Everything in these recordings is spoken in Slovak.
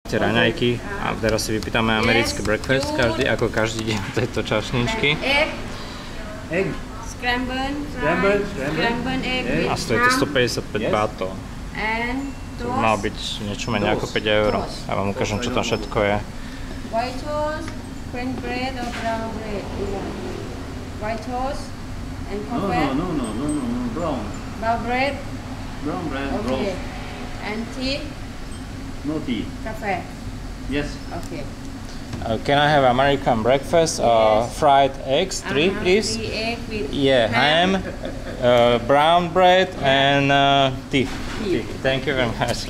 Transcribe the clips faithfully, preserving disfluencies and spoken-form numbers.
Raňajky a teraz si vypýtame americké breakfast každý, ako každý deň tejto čašničky. Egg. Egg. Scrambled. Scrambled. Scrambled egg. A stojí to stopäťdesiatpäť bátov. And to mal byť niečo menej ako päť eur. Ja vám ukážem, čo tam všetko je. White toast, French bread or brown bread? White toast and coffee. No, no, no, no, no, no, brown. Brown bread. Brown bread. Okay. And tea. No tea. Cafe. Yes. Okay. Uh, can I have American breakfast? Uh, Yes. Fried eggs, three, Uh-huh, please. Three egg with Yeah, ham, uh, brown bread and uh, tea. Tea. Thank you very much.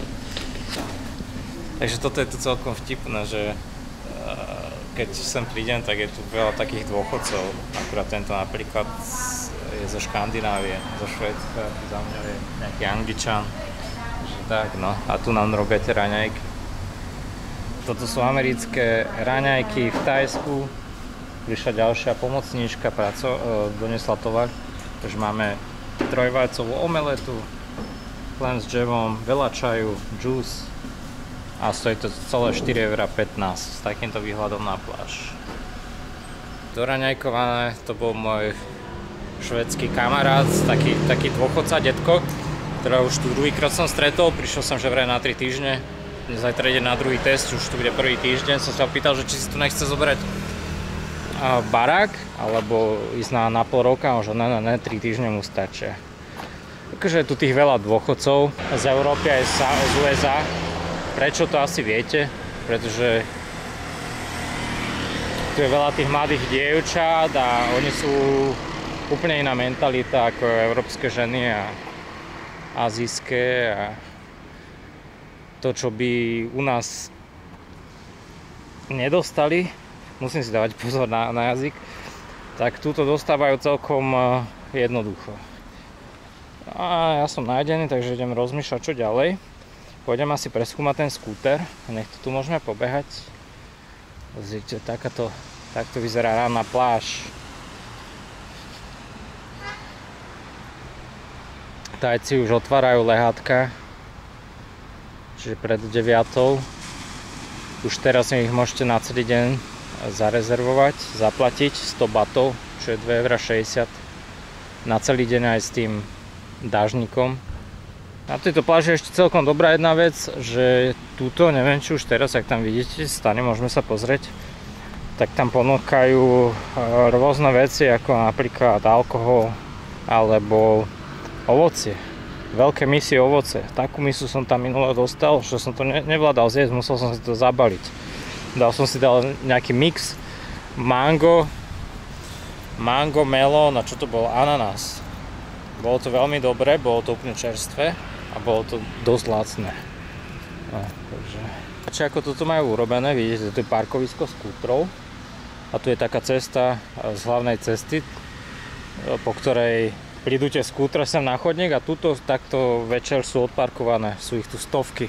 Takže toto je tu celkom vtipné, že uh, keď sem prídem, tak je tu veľa takých dôchodcov. Akurát tento napríklad je zo Škandinávie, zo Švédska, za mňa je nejaký Angličan. Tak no, a tu nám robia tie raňajky. Toto sú americké raňajky v Thajsku. Prišla ďalšia pomocníčka, praco, e, donesla tovar. Takže máme trojvajcovú omeletu, len s džemom, veľa čaju, džús a stojí to celé štyri eurá pätnásť s takýmto výhľadom na pláž. Doraňajkované, to bol môj švédsky kamarát, taký, taký dôchodca, detko, ktorá už tu druhýkrát som stretol, prišiel som že vraj na tri týždne. Zajtra ide na druhý test, už tu bude prvý týždeň. Som sa opýtal, že či si tu nechce zobrať barák, alebo ísť na, na pol roka, možno ne, ne, ne, tri týždne mu stačia. Takže je tu tých veľa dôchodcov z Európy aj z ú es á. Prečo to asi viete? Pretože tu je veľa tých mladých dievčat a oni sú úplne iná mentalita ako európske ženy a azijské a to, čo by u nás nedostali, musím si dávať pozor na, na jazyk, tak túto dostávajú celkom jednoducho. A ja som nájdený, takže idem rozmýšľať, čo ďalej. Pôjdem asi preskúmať ten skúter, nech to tu môžeme pobehať. Pozrite, takáto, takto vyzerá rána pláž. Tajci už otvárajú lehátka, čiže pred deviatou. Už teraz ich môžete na celý deň zarezervovať, zaplatiť sto batov, čo je dva eurá šesťdesiat na celý deň aj s tým dážnikom. Na tejto pláži je ešte celkom dobrá jedna vec, že túto, neviem či už teraz, ak tam vidíte, stane, môžeme sa pozrieť, tak tam ponúkajú rôzne veci, ako napríklad alkohol alebo ovocie. Veľké misie ovoce. Takú misu som tam minule dostal, že som to ne nevládal zjesť, musel som si to zabaliť. Dal som si dal nejaký mix mango, mango, melón a čo to bolo? Ananás. Bolo to veľmi dobré, bolo to úplne čerstvé a bolo to dosť lacné. No, takže... Či ako toto majú urobené, vidíte, to je parkovisko skútrov a tu je taká cesta z hlavnej cesty, po ktorej prídu tie skútre sem na chodník a tuto takto večer sú odparkované, sú ich tu stovky.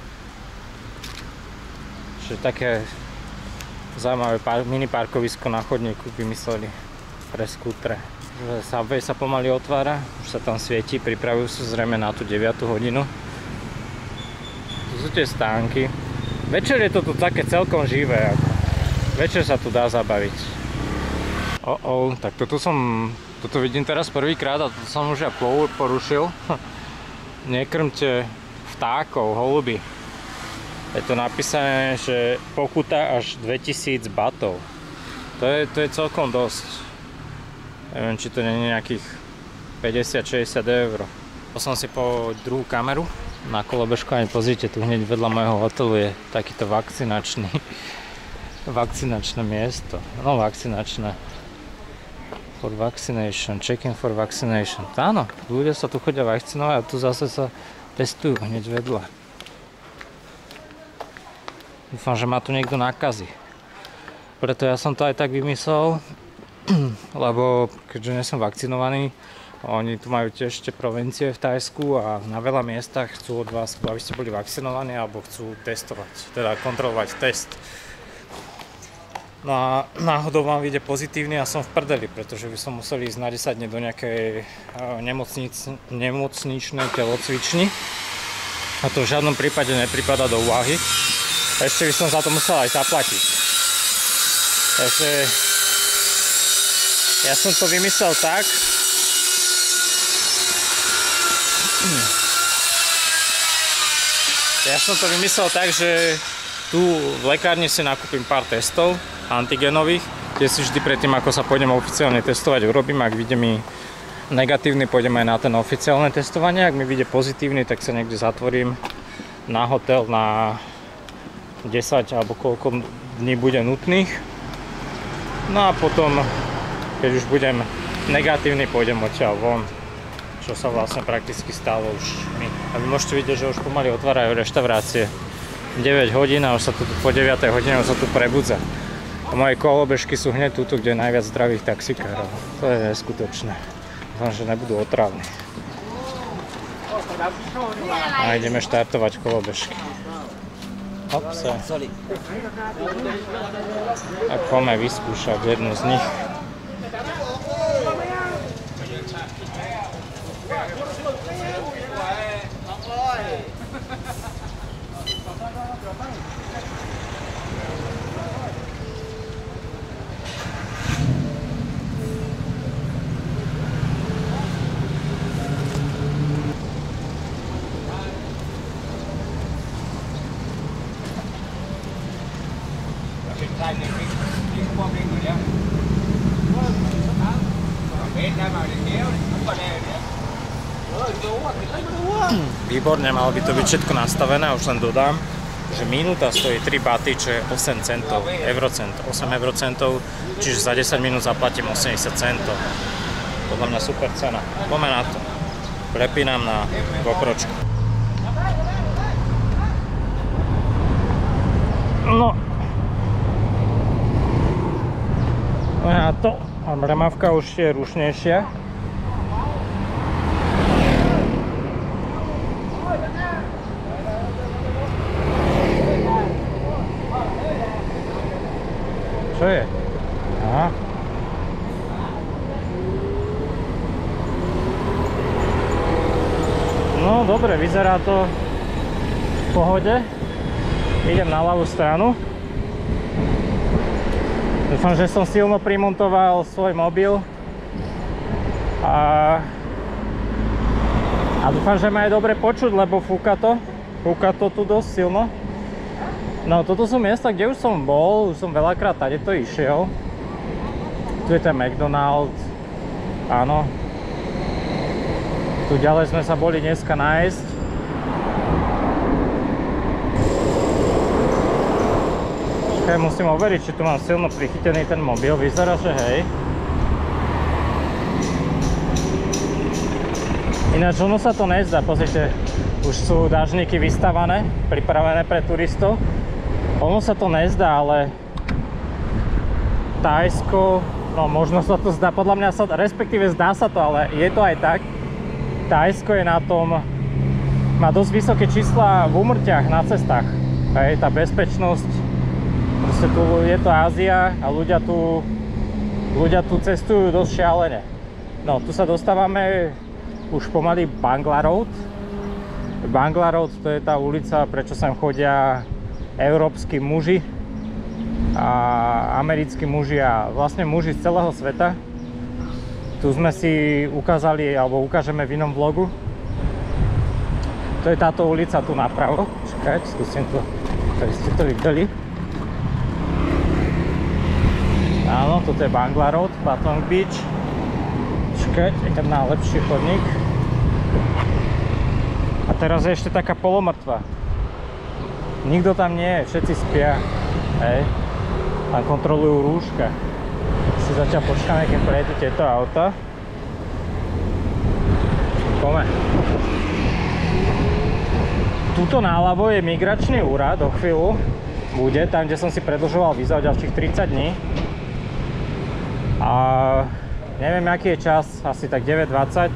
Čiže také zaujímavé mini parkovisko na chodníku vymysleli pre skútre. Subway sa pomaly otvára, už sa tam svieti, pripravujú sa zrejme na tú deviatu hodinu. Tu sú tie stánky. Večer je to tu také celkom živé, ako. Večer sa tu dá zabaviť. Oh, oh, tak toto som... Toto vidím teraz prvýkrát a to som už ja porušil. Nekrmte vtákov, holuby. Je to napísané, že pokuta až dvetisíc batov. To je, to je celkom dosť. Neviem, či to nie je nejakých päťdesiat šesťdesiat eur. To som si po druhú kameru na kolobežku a pozrite, tu hneď vedľa môjho hotelu je takýto vakcinačný vakcinačné miesto. No, vakcinačné. For vaccination, check-in for vaccination. Áno, ľudia sa tu chodia vakcinovať a tu zase sa testujú hneď vedľa. Dúfam, že ma tu niekto nakazí. Preto ja som to aj tak vymyslel, lebo keďže nie som vakcinovaný, oni tu majú tiež tie provincie v Thajsku a na veľa miestach chcú od vás, aby ste boli vakcinovaní alebo chcú testovať, teda kontrolovať test. No a náhodou vám vyjde pozitívny a som v prdeli, pretože by som musel ísť na desať dní do nejakej nemocnic, nemocničnej telocvični. A to v žiadnom prípade nepripada do úvahy. Ešte by som za to musel aj zaplatiť. Takže ja som to vymyslel tak, ja som to vymyslel tak, že tu v lekárni si nakúpim pár testov antigenových, kde si vždy predtým, ako sa pôjdem oficiálne testovať, urobím. Ak vyjde mi negatívny, pôjdem aj na ten oficiálne testovanie. Ak mi vyjde pozitívny, tak sa niekde zatvorím na hotel na desať alebo koľko dní bude nutných. No a potom, keď už budem negatívny, pôjdem odtiaľ von, čo sa vlastne prakticky stalo už mi. A vy môžete vidieť, že už pomaly otvárajú reštaurácie. deväť hodín a už sa tu po deviatej hodine už sa tu prebudza. A moje kolobežky sú hneď tuto, kde je najviac zdravých taxikárov. To je neskutočné. Dúfam, že nebudú otravní. A ideme štartovať kolobežky. Hopsa. A poďme vyskúšať jednu z nich. Výborne, malo by to byť všetko nastavené, už len dodám, že minúta stojí tri baty, čo je osem centov, eurocent, osem eurocentov, čiže za desať minút zaplatím osemdesiat centov. Podľa mňa super cena. Poďme na to. Prepínam na GoPročku. No. Poďme na to. A bremavka už je rušnejšia. Čo je? Aha. No dobre, vyzerá to v pohode. Idem na ľavú stranu. Dúfam, že som silno primontoval svoj mobil. A, a dúfam, že ma je dobre počuť, lebo fúka to. Fúka to tu dosť silno. No, toto sú miesta, kde už som bol, už som veľakrát tady to išiel. Tu je ten McDonald's, áno. Tu ďalej sme sa boli dneska nájsť. Čakaj, musím overiť, či tu mám silno prichytený ten mobil, vyzerá, že hej. Ináč ono sa to nezdá, pozrite, už sú dážniky vystavané, pripravené pre turistov. Ono sa to nezdá, ale Thajsko, no možno sa to zdá, podľa mňa sa, respektíve zdá sa to, ale je to aj tak. Thajsko je na tom, má dosť vysoké čísla v úmrtiach na cestách. Hej, tá bezpečnosť, proste tu je to Ázia a ľudia tu, ľudia tu cestujú dosť šialene. No, tu sa dostávame už pomaly Bangla Road. Bangla Road, to je tá ulica, prečo sem chodia európski muži a americkí muži a vlastne muži z celého sveta. Tu sme si ukázali, alebo ukážeme v inom vlogu. To je táto ulica tu napravo. Čakaj, skúsim to, ktorý ste to videli. Áno, toto je Bangla Road, Patong Beach. Čakaj, je tam najlepší chodník. A teraz je ešte taká polomrtva. Nikto tam nie je, všetci spia, hej. Tam kontrolujú rúška. Si zatiaľ počkáme, keď prejdú tieto auta. Poďme. Tuto náľavo je migračný úrad, o chvíľu bude, tam, kde som si predĺžoval víza o ďalších tridsať dní. A neviem, aký je čas, asi tak deväť dvadsať.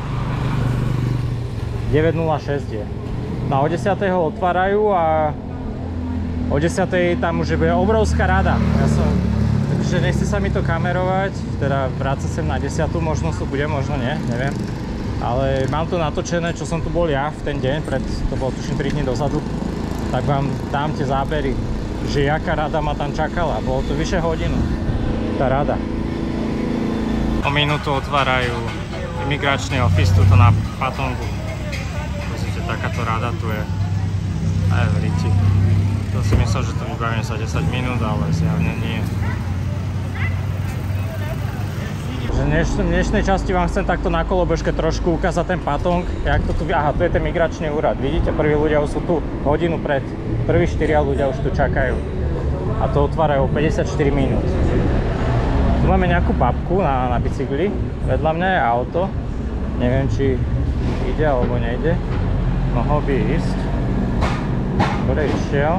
deväť nula šesť je. No o desiatej ho otvárajú a o desiatej tam už bude obrovská rada. Ja som, takže nechce sa mi to kamerovať, teda vrácať sem na desiatu, možno to bude, možno nie, neviem. Ale mám to natočené, čo som tu bol ja v ten deň, pred, to bolo tuším tri dní dozadu. tak vám dám tie zábery, že jaká rada ma tam čakala. Bolo to vyše hodinu, tá rada. O minútu otvárajú imigračný office tuto na Patongu. Pozrite, takáto rada tu je aj v Riti. To si myslel, že to vybavíme sa desať minút, ale zjavne nie. V dnešnej časti vám chcem takto na kolobežke trošku ukázať ten Patong, jak to tu, aha, tu je ten migračný úrad. Vidíte, prví ľudia už sú tu hodinu pred, prví štyria ľudia už tu čakajú. A to otvárajú päťdesiatštyri minút. Tu máme nejakú babku na, na bicykli, vedľa mňa je auto. Neviem, či ide alebo nejde. Mohol by ísť. Ktoré išiel.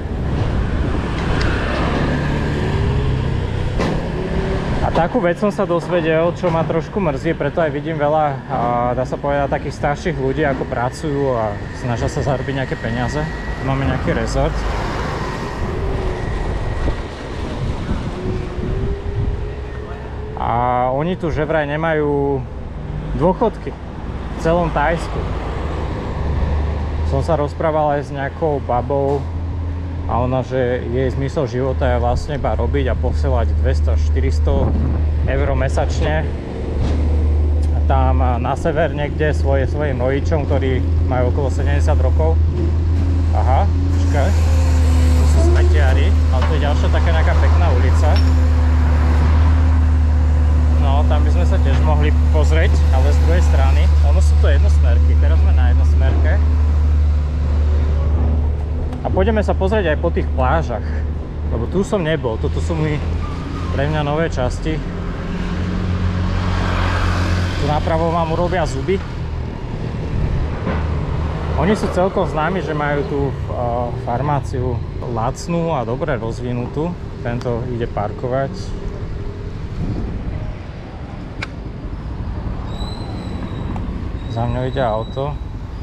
A takú vec som sa dozvedel, čo ma trošku mrzí, preto aj vidím veľa, dá sa povedať, takých starších ľudí, ako pracujú a snažia sa zarobiť nejaké peniaze. Tu máme nejaký rezort. A oni tu že vraj nemajú dôchodky v celom Thajsku. Som sa rozprával aj s nejakou babou a ona, že jej zmysel života je vlastne iba robiť a posielať dvesto až štyristo eur mesačne tam na sever niekde svoje, svojim rodičom, ktorí majú okolo sedemdesiat rokov. Aha, počkaj, tu sú smetiari, ale to je ďalšia taká nejaká pekná ulica. No, tam by sme sa tiež mohli pozrieť, ale z druhej strany. Ono sú to jednosmerky, teraz sme na jednosmerke. A pôjdeme sa pozrieť aj po tých plážach, lebo tu som nebol, toto sú mi pre mňa nové časti. Tu napravo vám urobia zuby. Oni sú celkom známi, že majú tú uh, farmáciu lacnú a dobre rozvinutú. Tento ide parkovať. Za mňou ide auto.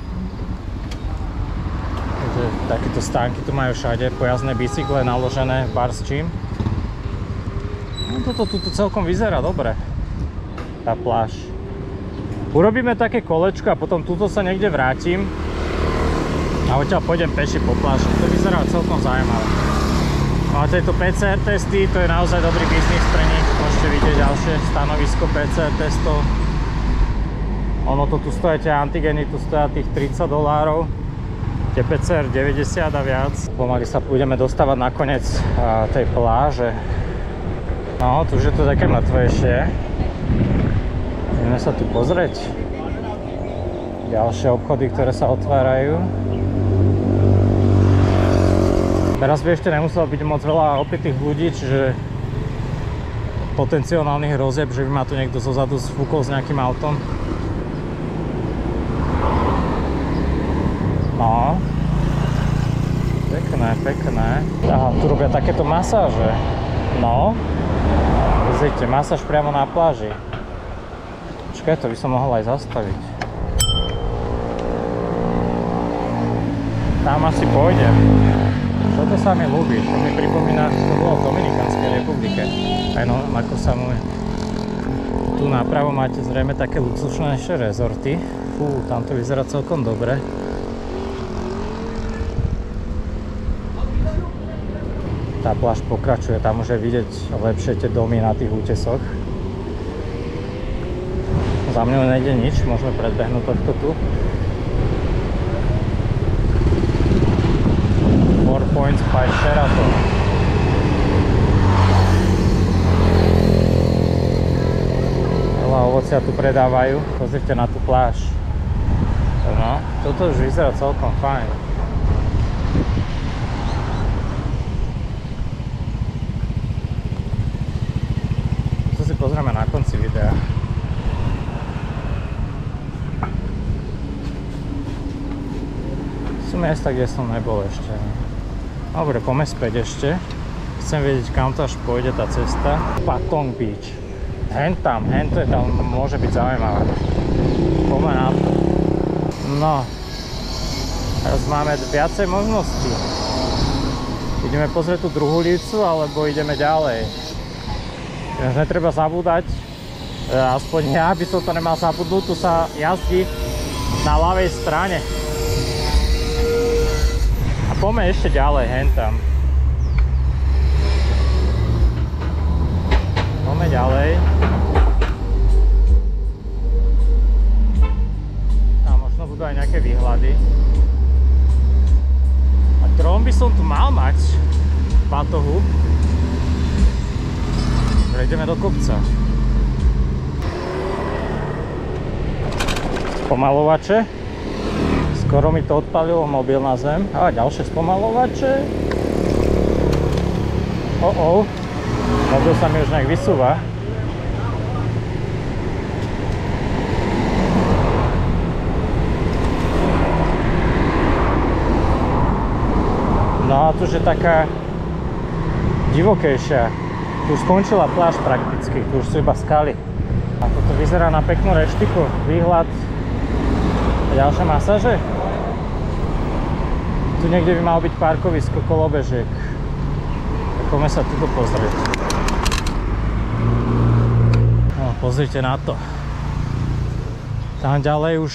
Takéto stánky tu majú všade, pojazdné bicykle naložené, bar s čím. No toto tu celkom vyzerá dobre, tá pláž. Urobíme také kolečko a potom tuto sa niekde vrátim a odtiaľ pôjdem peši po pláži. To vyzerá celkom zaujímavé. No a tieto pé cé er testy, to je naozaj dobrý biznis pre nich. Môžete vidieť ďalšie stanovisko pé cé er testov. Ono to tu stojí, tie antigeny tu stojí tých tridsať dolárov. Tie pé cé er deväťdesiat a viac. Pomaly sa budeme dostávať na koniec tej pláže. No, tu už je to také mŕtvejšie. Ideme sa tu pozrieť. Ďalšie obchody, ktoré sa otvárajú. Teraz by ešte nemuselo byť moc veľa opitých ľudí, čiže potenciálnych hrozieb, že by ma tu niekto zozadu sfúkol s nejakým autom. No, pekné, pekné. Aha, tu robia takéto masáže. No, pozrite, masáž priamo na pláži. Počkaj, to by som mohol aj zastaviť. Tam asi pôjdem. Toto sa mi ľúbi, to mi pripomína, to bolo v Dominikánskej republike. Aj no, ako sa mu... Tu napravo máte zrejme také luxusnejšie rezorty. Fú, tam to vyzerá celkom dobre. Tá pláž pokračuje, tam už je vidieť lepšie tie domy na tých útesoch. Za mňou nejde nič, môžeme predbehnúť tohto tu. Four Points by Sheraton. Veľa ovocia tu predávajú, pozrite na tú pláž. No, toto už vyzerá celkom fajn. Pozrieme na konci videa. Sú miesta, kde som nebol ešte. Dobre, poďme späť ešte. Chcem vedieť, kam to až pôjde tá cesta. Patong Beach. Hen tam, hen to je tam, môže byť zaujímavé. Poďme na to. No. Teraz máme viacej možností. Ideme pozrieť tú druhú ulicu, alebo ideme ďalej. Netreba zabúdať, aspoň ja by som to nemal zabudnúť, tu sa jazdí na ľavej strane. A poďme ešte ďalej, hen tam. Poďme ďalej. Tam možno budú aj nejaké výhľady. A dron by som tu mal mať v batohu. Prejdeme do kopca. Spomalovače. Skoro mi to odpalilo mobil na zem. A ďalšie spomalovače. Oh, oh. Mobil sa mi už nejak vysúva. No a tu je taká divokejšia. Tu už skončila pláž prakticky, tu už sú iba skaly. A toto vyzerá na peknú reštiku, výhľad a ďalšie masáže. Tu niekde by malo byť parkovisko kolobežiek. Tak poďme sa tuto pozrieť. No, pozrite na to. Tam ďalej už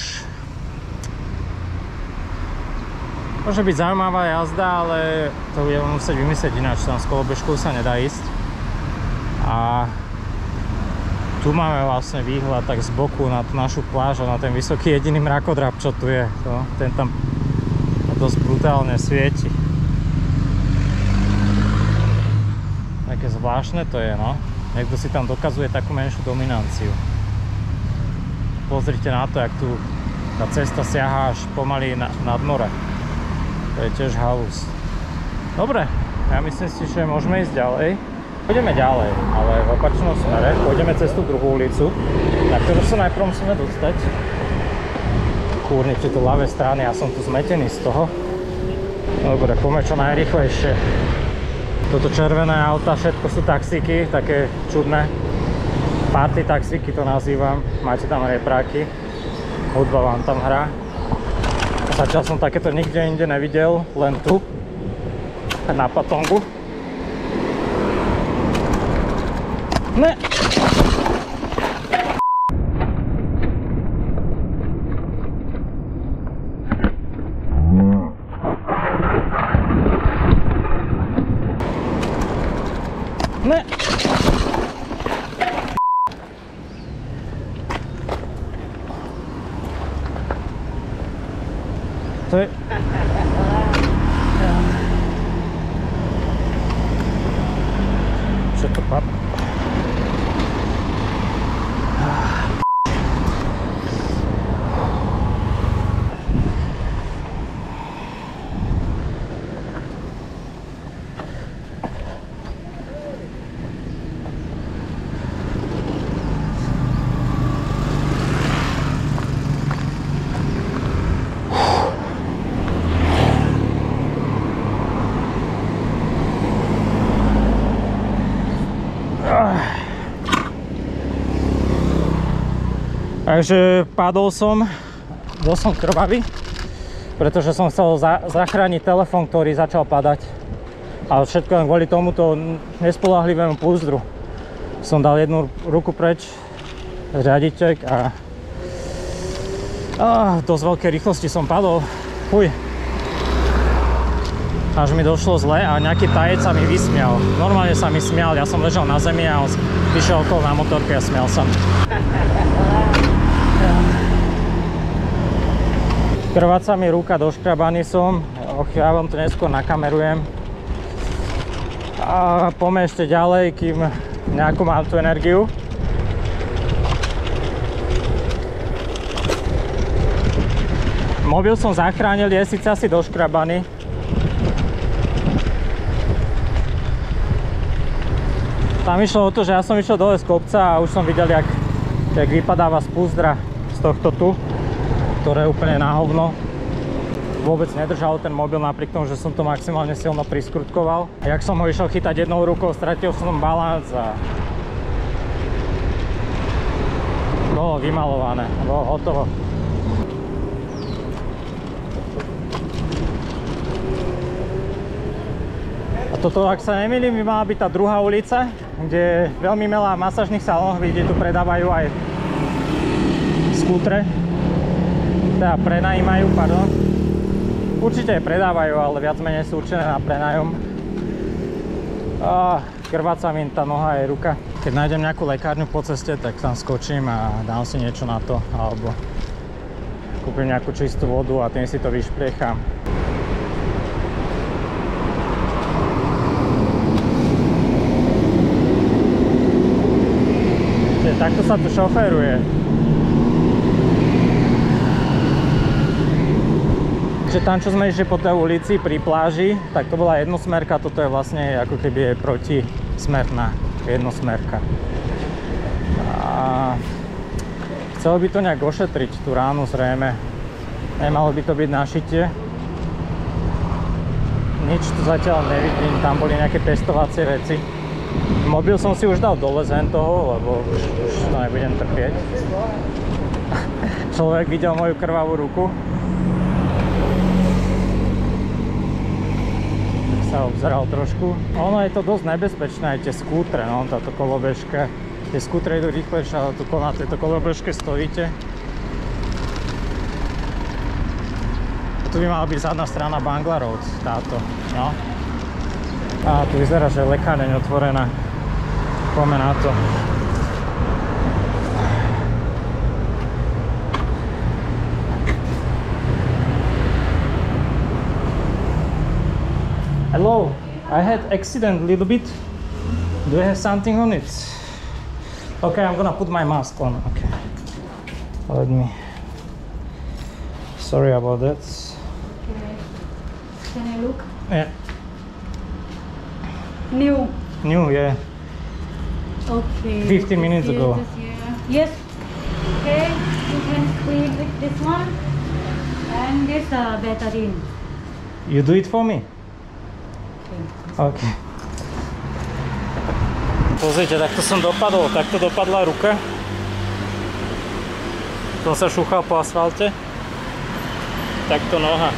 môže byť zaujímavá jazda, ale to budeme musieť vymyslieť ináč, tam s kolobežkou sa nedá ísť. A tu máme vlastne výhľad tak z boku na tú našu pláž a na ten vysoký jediný mrakodrap, čo tu je. To, ten tam dosť brutálne svieti. Také zvláštne to je, no. Niekto si tam dokazuje takú menšiu dominanciu. Pozrite na to, jak tu tá cesta siaha až pomaly na, nad more. To je tiež halus. Dobre, ja myslím si, že môžeme ísť ďalej. Pôjdeme ďalej, ale v opačnom smere. Pôjdeme cez tú druhú ulicu, na ktorú sa najprv musíme dostať. Kúrni, či to ľavé strany, ja som tu zmetený z toho. Dobre, poďme čo najrýchlejšie. Toto červené auta, všetko sú taxíky, také čudné. Party taxíky to nazývam. Máte tam repráky. Hudba vám tam hrá. Zatiaľ som takéto nikde inde nevidel, len tu, na Patongu. Ne! Ne! To je... Čo to pap? Takže padol som, bol som krvavý, pretože som chcel za zachrániť telefón, ktorý začal padať. Ale všetko len kvôli tomuto nespoľahlivému púzdru. Som dal jednu ruku preč, riadiček a, a v dosť veľkej rýchlosti som padol. Fuj. Až mi došlo zle a nejaký tajec sa mi vysmial. Normálne sa mi smial, ja som ležal na zemi a on vyšiel okolo na motorke a smial sa mi. Krváca mi ruka, doškrabaný som. Och, ja vám to neskôr nakamerujem. A poďme ešte ďalej, kým nejakú mám tú energiu. Mobil som zachránil, je síce asi doškrabaný. Tam išlo o to, že ja som išiel dole z kopca a už som videl, jak, jak vypadáva z púzdra z tohto tu, ktoré je úplne na hovno. Vôbec nedržal ten mobil, napriek tomu, že som to maximálne silno priskrutkoval. Jak som ho išiel chytať jednou rukou, stratil som balans a bolo vymalované, bolo hotovo. A toto, ak sa nemýlim, by mala byť tá druhá ulica, kde je veľmi veľa masážnych salónov, vidíte, tu predávajú aj skútre. Teda prenajímajú, pardon. určite aj predávajú, ale viac menej sú určené na prenájom. Ah, krváca mi tá noha aj ruka. Keď nájdem nejakú lekárňu po ceste, tak tam skočím a dám si niečo na to, alebo kúpim nejakú čistú vodu a tým si to vyšpliecham. Čiže takto sa tu šoféruje. Čiže tam, čo sme išli po tej ulici pri pláži, tak to bola jednosmerka, toto je vlastne ako keby je protismerná jednosmerka. A chcelo by to nejak ošetriť tú ránu zrejme. Nemalo by to byť na šitie. Nič tu zatiaľ nevidím, tam boli nejaké testovacie veci. Mobil som si už dal dole zen toho, lebo už, už to nebudem trpieť. Človek videl moju krvavú ruku. Sa obzeral trošku. Ono je to dosť nebezpečné, aj tie skútre, no, táto kolobežka. Tie skútre idú rýchlejšie, ale tu na tejto kolobežke stojíte. Tu by mala byť zadná strana Bangla Road, táto, no. A tu vyzerá, že je lekáreň otvorená. Poďme na to. Hello, I had accident a little bit. Do you have something on it? Okay, I'm gonna put my mask on. Okay. Let me. Sorry about that. Okay. Can I look? Yeah. New. New, yeah. Okay. fifteen minutes This ago. is here. Yes. Okay. You can clean with this one and this uh, betadine. You do it for me? Okay. OK. Pozrite, takto som dopadol, takto dopadla ruka. Som sa šúchal po asfalte. Takto noha.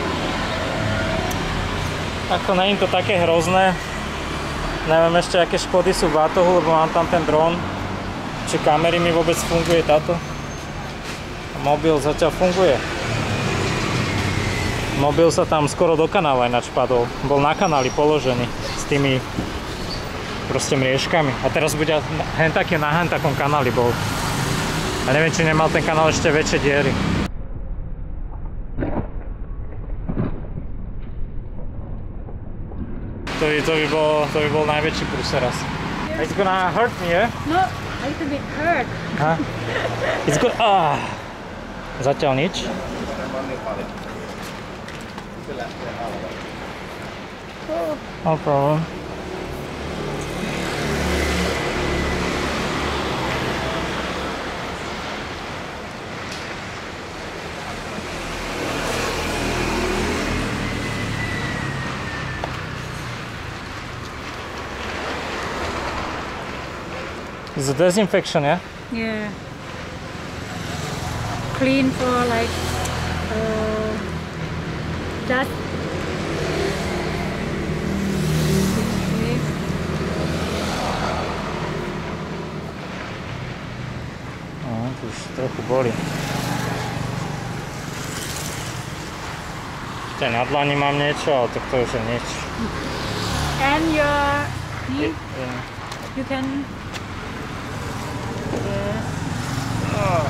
Ako nie je to také hrozné. Neviem ešte, aké škody sú v batohu, lebo mám tam ten dron. Či kamery mi vôbec funguje táto. Mobil zatiaľ funguje. Mobil sa tam skoro do kanála ináč padol. Bol na kanáli položený s tými proste mriežkami. A teraz bude hen taký na hen takom kanáli bol. A neviem, či nemal ten kanál ešte väčšie diery. To by, to by, bol, to by bol najväčší prúser asi. It's gonna hurt me, yeah? No, a little bit hurt. Huh? It's good. Ah. Zatiaľ nič. No problem. It's a disinfection, yeah? Yeah. Clean for like uh, dust. No, to už trochu boli. Ešte na dlani mám niečo, ale to už je nič. And your knee, Yeah. you can. Yes. Oh.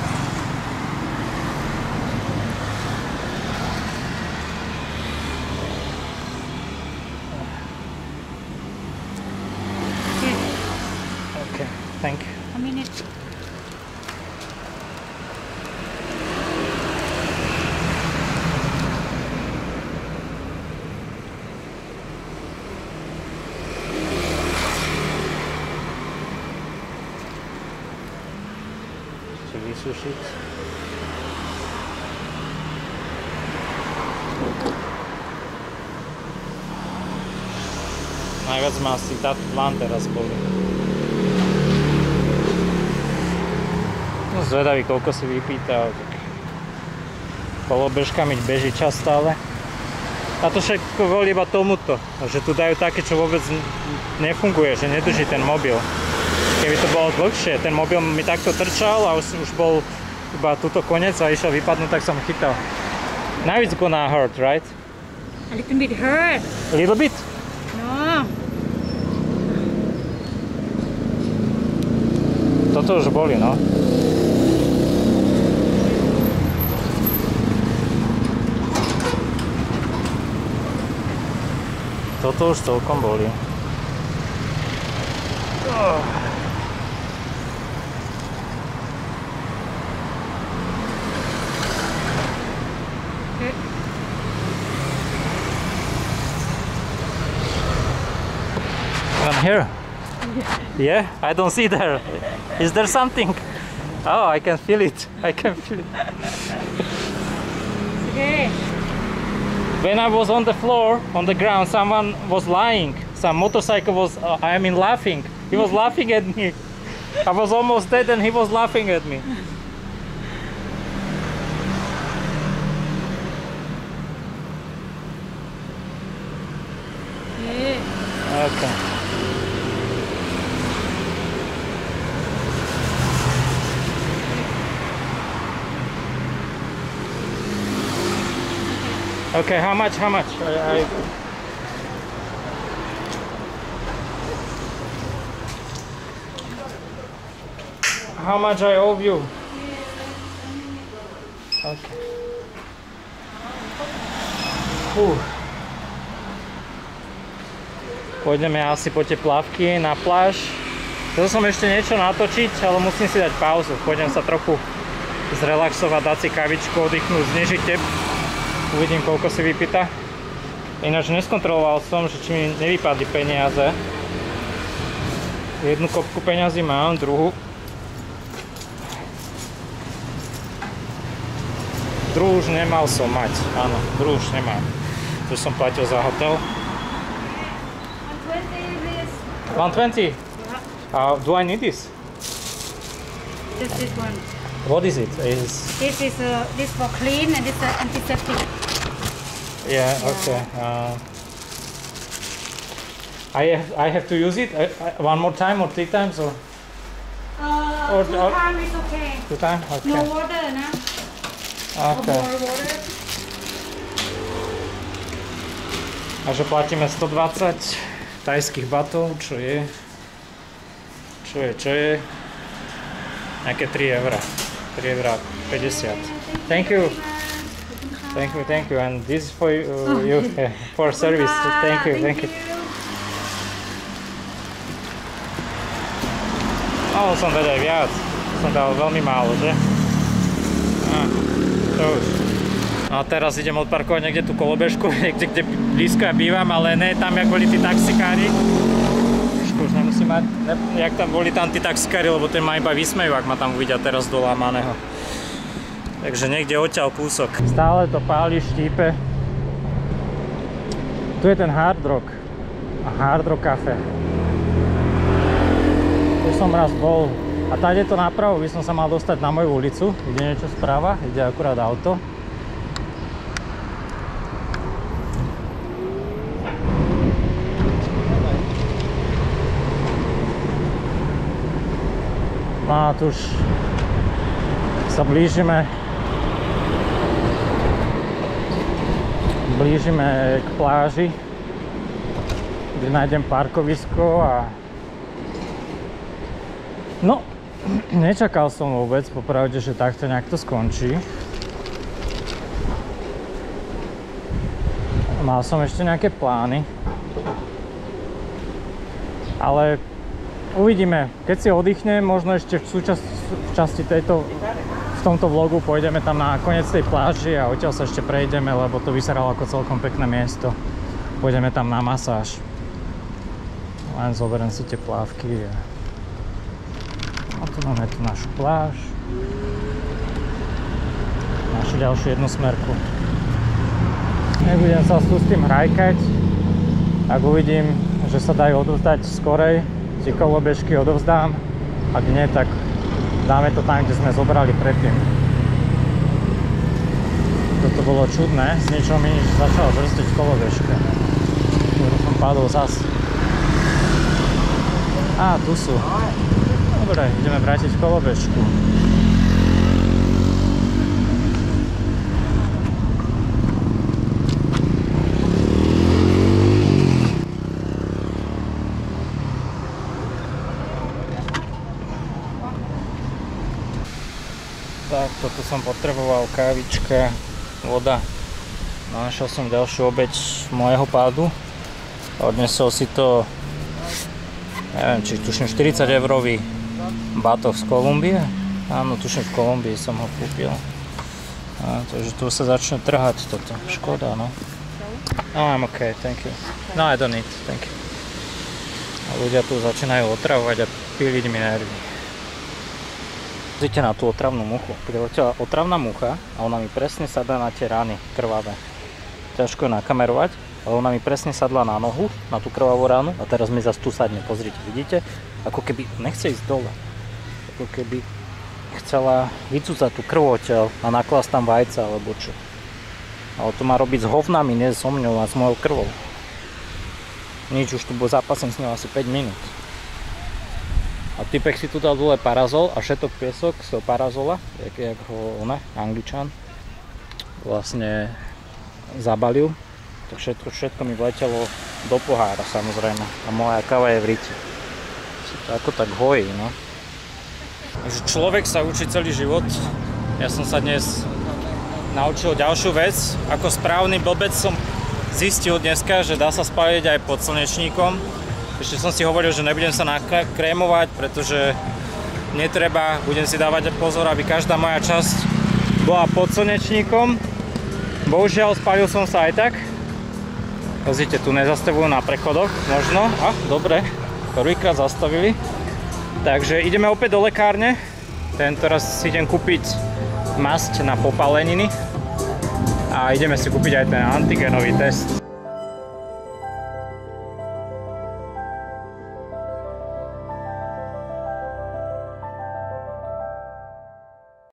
Okay. Okay, thank you. A minute. Ešte vysušiť. Najviac ma asi táto dlan teraz boli. No zvedavý, koľko si vypýtal. Kolobežka mi beží čas stále. A to všetko kvôli iba tomuto, že tu dajú také, čo vôbec nefunguje, že nedrží ten mobil. Keby to bolo dlhšie, ten mobil mi takto trčal a už, už bol iba tuto koniec a išiel vypadnúť, tak som chytal. Now it's gonna hurt, right? A little bit hurt. A little bit? No. Toto už boli, no. Toto už celkom boli. Oh. I'm here. Yeah, I don't see there. Is there something? Oh, I can feel it. I can feel it. Okay. When I was on the floor, on the ground, someone was lying. Some motorcycle was, uh, I mean, laughing. He was laughing at me. I was almost dead and he was laughing at me. Yeah. Okay. Okay, how much, how much? I, I... How much I owe you? Okay. Fú. Pôjdeme asi po tie plavky na pláž. Chcel som ešte niečo natočiť, ale musím si dať pauzu. Pôjdem sa trochu zrelaxovať, dať si kavičku, oddychnúť, znižiť tep. Uvidím, koľko si vypýta. Ináč neskontroloval som, že či mi nevypadli peniaze. Jednu kopku peňazí mám, druhú. Druhú už nemal som mať, áno, druhú už nemám. Tu som platil za hotel. one twenty? Uh, do I need this? Just this one. What is it? Is This is uh, this for clean and this uh, antiseptic. yeah, okay. Uh, I have I have to use it uh, uh, one more time or three times or Uh, Or- two or- time is okay. two times? Okay. No water, na? Okay. Or more water. Takže platíme stodvadsať tajských batov, čo je, čo je, čo je, nejaké tri eurá, tri eurá päťdesiat. Thank you, thank you, thank you, and this is for you, uh, you uh, for service, thank you, thank you. Mohol som dať aj viac, som dal veľmi málo, že? Ah, to už. No a teraz idem odparkovať niekde tú kolobežku, niekde, kde blízko ja bývam, ale ne tam, jak boli tí taxikári. Trošku už nemusím mať, ne, jak tam boli tam tí taxikári, lebo ten ma iba vysmejú, ak ma tam uvidia teraz dolámaného. Takže niekde odtiaľ kúsok. Stále to páli, štípe. Tu je ten Hard Rock. A Hard Rock Café. Tu som raz bol. A tady to napravo by som sa mal dostať na moju ulicu. Ide niečo správa, ide akurát auto. No a tu už sa blížime blížime k pláži, kde nájdem parkovisko a no, nečakal som vôbec, popravde, že takto nejak to skončí. Mal som ešte nejaké plány, ale uvidíme, keď si oddychnem, možno ešte v, súčas, v časti tejto, v tomto vlogu pôjdeme tam na koniec tej pláži a odtiaľ sa ešte prejdeme, lebo to vyzeralo ako celkom pekné miesto. Pôjdeme tam na masáž. Len zoberiem si tie plávky. A, a tu máme tu našu pláž. Našu ďalšiu jednosmerku. Nebudem sa tu s tým hrajkať. Ak uvidím, že sa dajú odovzdať skorej, tie kolobežky odovzdám, ak nie, tak dáme to tam, kde sme zobrali predtým. Toto bolo čudné, z niečoho mi začala brzdiť kolobežka. Ktorú som padol zas. Á, tu sú. Dobre, ideme vrátiť kolobežku. Tak, toto som potreboval, kávička, voda. Našiel som ďalšiu obeť môjho pádu. Odnesol si to, neviem, či tuším štyridsať eurový batoh z Kolumbie. Áno, tuším v Kolumbii som ho kúpil. A, takže tu sa začne trhať toto. Škoda, no. No, I'm okay, thank you. No, I don't need, thank you. A ľudia tu začínajú otravovať a píliť mi nervy. Pozrite na tú otravnú muchu. Priletela otravná mucha a ona mi presne sadla na tie rány krvavé. Ťažko ju nakamerovať, ale ona mi presne sadla na nohu, na tú krvavú ránu a teraz mi zase tu sadne. Pozrite, vidíte? Ako keby nechce ísť dole. Ako keby chcela vycúcať tú krv odtiaľ a naklásť tam vajca alebo čo. Ale to má robiť s hovnami, nie so mňou a s mojou krvou. Nič, už tu bol zápasem s ňou asi päť minút. A typek si tu dal dole parazol a všetok piesok z toho parazola, jak, jak ho ona, Angličan, vlastne zabalil. To všetko, všetko mi vletelo do pohára samozrejme. A moja káva je v riti. To ako tak hojí, no. Takže človek sa učí celý život. Ja som sa dnes naučil ďalšiu vec. Ako správny blbec som zistil dneska, že dá sa spáliť aj pod slnečníkom. Ešte som si hovoril, že nebudem sa nakrémovať, pretože netreba, budem si dávať pozor, aby každá moja časť bola pod slnečníkom. Bohužiaľ, spálil som sa aj tak. Pozrite, tu nezastavujú na prechodoch, možno. A, dobre, prvýkrát zastavili. Takže ideme opäť do lekárne. Tento raz si idem kúpiť masť na popáleniny. A ideme si kúpiť aj ten antigenový test.